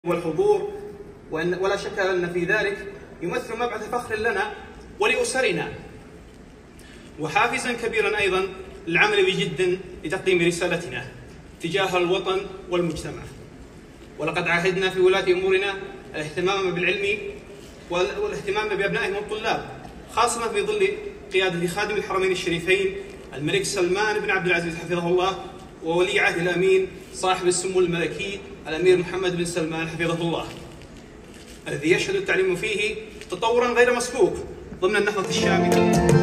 والحضور، ولا شك أن في ذلك يمثل مبعث فخر لنا ولأسرنا، وحافزا كبيرا أيضا للعمل بجد لتقديم رسالتنا تجاه الوطن والمجتمع. ولقد عاهدنا في ولاة أمورنا الاهتمام بالعلم والاهتمام بأبنائهم الطلاب، خاصة في ظل قيادة خادم الحرمين الشريفين الملك سلمان بن عبد العزيز حفظه الله، وولي عهد الأمين صاحب السمو الملكي الأمير محمد بن سلمان حفظه الله، الذي يشهد التعليم فيه تطورا غير مسبوق ضمن النهضة الشاملة.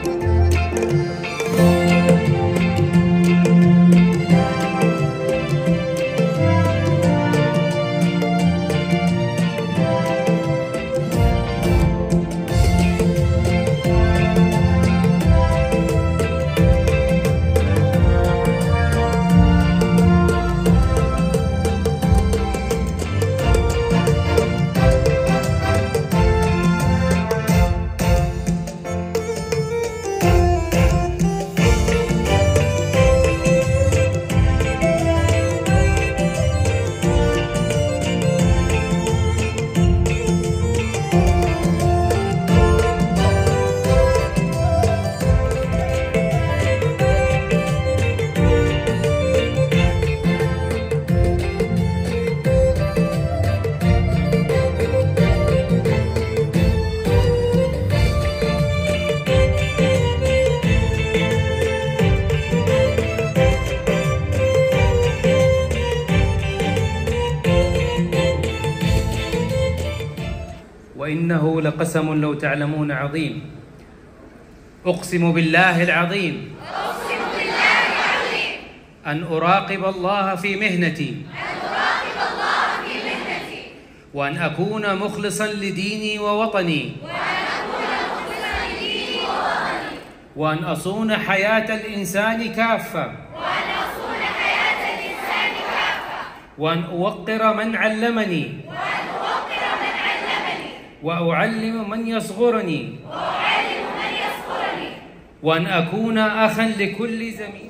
وإنه لقسم لو تعلمون عظيم. أقسم بالله العظيم أن أراقب الله في مهنتي وأن أكون مخلصا لديني ووطني وأن أصون حياة الإنسان كافة وأن أوقر من علمني وأعلم من يصغرني وأن أكون أخاً لكل زميل.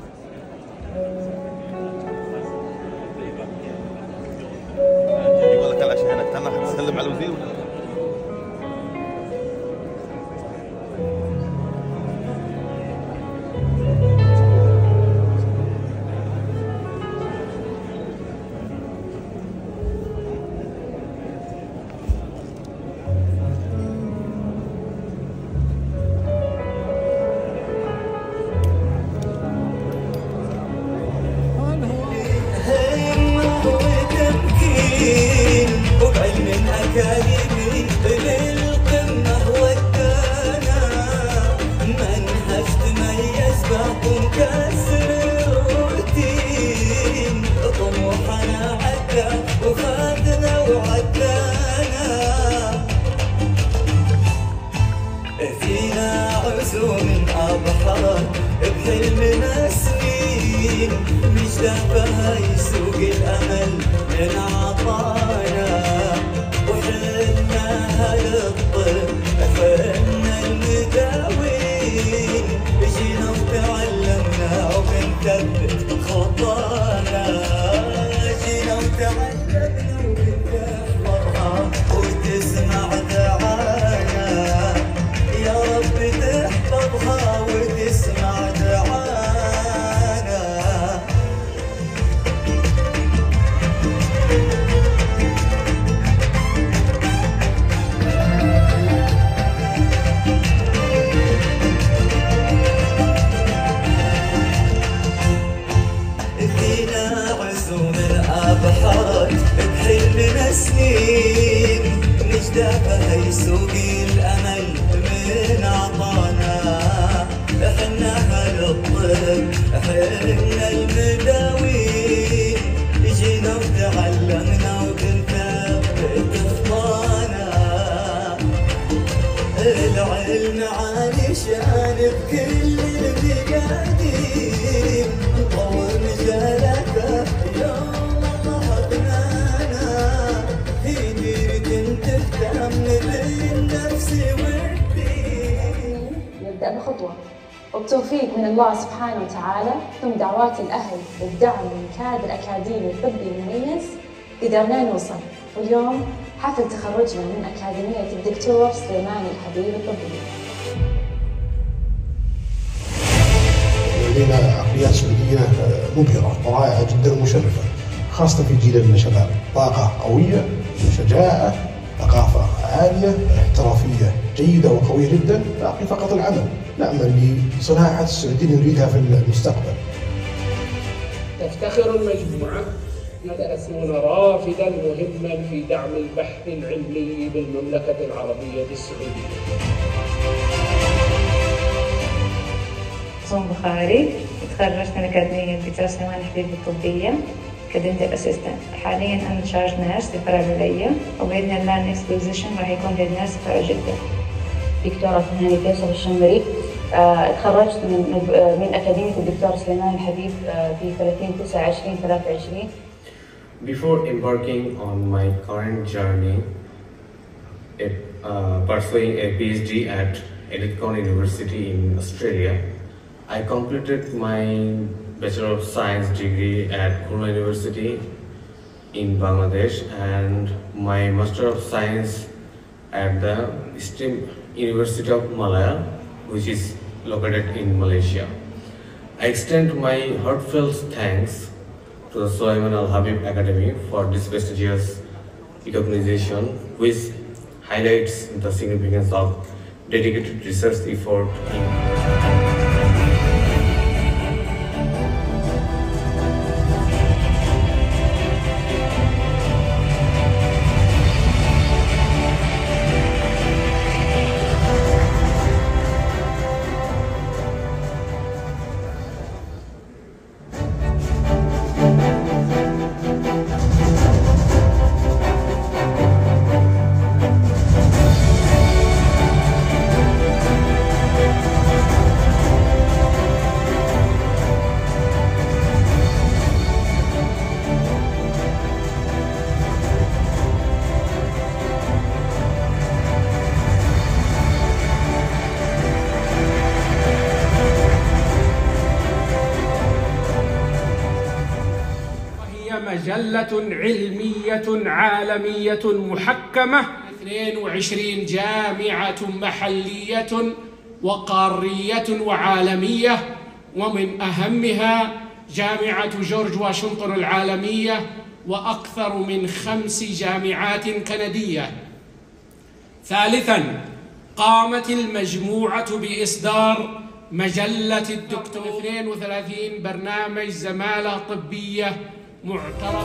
يقول لك العشاء هنا استنى حتسلم على الوزير. أكاديمي للقمة ودانا، منهج تميز بكم كسر الروتين، طموحنا عدى وخذنا وعدانا، فينا عزوم أبحر بحلمنا سنين، مشتاقها يسوق الأمل من عطانا، حنا المداوين، جينا وتعلمنا وبنثبت خطانا، جينا وتعلمنا وبنحفظها وتسمع دعانا، يا رب تحفظها وتسمع دعانا. بحلمنا سنين، نجدافها يسوق الأمل من عطانا، حنا هالطب حنا المداوين، جينا وتعلمنا وبنثبت خطانا، العلم عالي شان بكل المقادير، نطور مجالاته يبدأ بخطوة وبتوفيق من الله سبحانه وتعالى، ثم دعوات الأهل والدعم من كادر أكاديمي طبي مميز، قدرنا نوصل، واليوم حفل تخرجنا من أكاديمية الدكتور سليمان الحبيب الطبية. لدينا عقليات سعودية مبهرة ورائعة جدا ومشرفة، خاصة في جيلنا الشباب، طاقة قوية، شجاعة، ثقافة عالية، احترافية جيدة وقوية جدا. باقي فقط العمل، نأمل بصناعة السعودية نريدها في المستقبل. تفتخر المجموعة تكون رافدا مهما في دعم البحث العلمي بالمملكة العربية السعودية. صوم بخاري، تخرجت من أكاديمية الدكتور سليمان الحبيب الطبية كدنتال اسيستنت. حاليا أنا تشارج نيرس في فرع الولاية، وبإذن الله النكست بوزيشن راح يكون هيد نيرس في فرع جدة. دكتورة هاني فيصل الشمري، تخرجت من أكاديمية الدكتور سليمان الحبيب في 30/9/2023. Before embarking on my current journey pursuing a PhD at Edithcote University in Australia, I completed my Bachelor of Science degree at Khulna University in Bangladesh and my Master of Science at the STEM University of Malaya, which is located in Malaysia. I extend my heartfelt thanks to the Sulaiman Al Habib Academy for this prestigious recognition, which highlights the significance of dedicated research effort in مجلة علمية عالمية محكمة، 22 جامعة محلية وقارية وعالمية، ومن أهمها جامعة جورج واشنطن العالمية، وأكثر من 5 جامعات كندية. ثالثاً، قامت المجموعة بإصدار مجلة الدكتور 32 برنامج زمالة طبية معترف.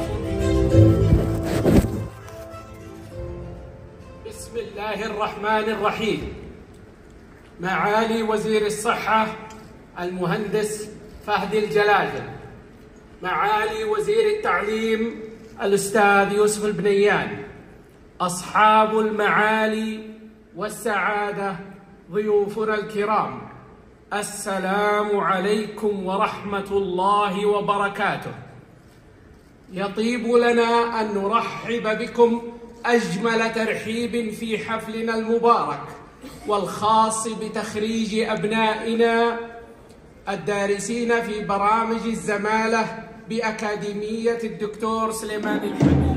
بسم الله الرحمن الرحيم. معالي وزير الصحة المهندس فهد الجلاجل، معالي وزير التعليم الأستاذ يوسف البنيان، أصحاب المعالي والسعادة، ضيوفنا الكرام، السلام عليكم ورحمة الله وبركاته. يطيب لنا أن نرحب بكم أجمل ترحيب في حفلنا المبارك والخاص بتخريج أبنائنا الدارسين في برامج الزمالة بأكاديمية الدكتور سليمان الحبيب.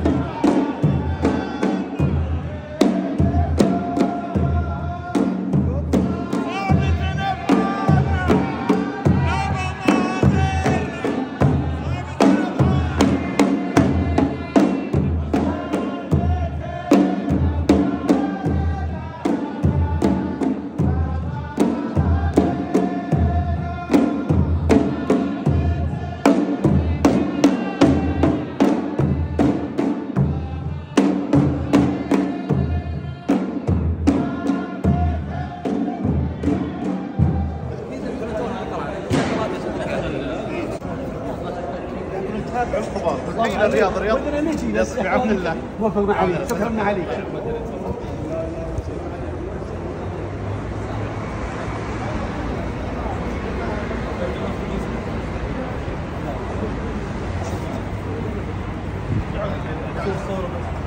الرياض بعون الله. موفقنا عليك، شكرا عليك. صورة